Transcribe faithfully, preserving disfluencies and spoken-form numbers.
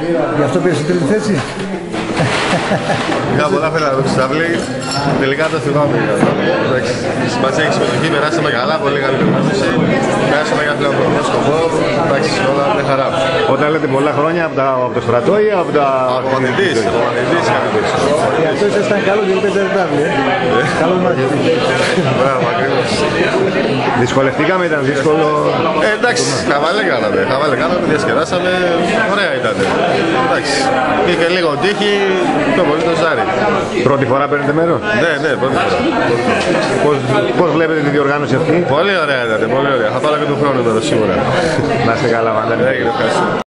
Γι' αυτό πήρες την τρίτη θέση. Είχα πολλά φέρα εδώ στη ταυλή, τελικά το θυμάμαι. Στη συμπατία και συμμετοχή περάσαμε καλά, πολύ καλή προπόνηση. Περάσαμε για φιλανθρωπικό σκοπό, εντάξει, όλα μια χαρά. Όταν λέτε πολλά χρόνια από, τα, από το στρατό ή από τα... Από μαθητής, από μαθητής κάποιος. Γι' αυτό ήσασταν καλό και παίζατε τάβλη, ε. Καλός μαθητής. Μπράβο, ακριβώς. Δυσκολευτήκαμε, ήταν δύσκολο. Ε, εντάξει, χαβαλέ κάναμε, χαβαλέ κάναμε, διασκεδάσαμε, ωραία ήταν. Εντάξει, είχε λίγο τύχη, πιο πολύ το ζάρι. Πρώτη φορά παίρνετε μέρος? Ναι, ναι, πρώτη φορά. Πώς, πώς βλέπετε τη διοργάνωση αυτή? Πολύ ωραία ήταν, πολύ ωραία. Θα πάρω και τον χρόνο τώρα σίγουρα. Να είστε καλά, Βάντα. Έγινε, ευχαριστώ.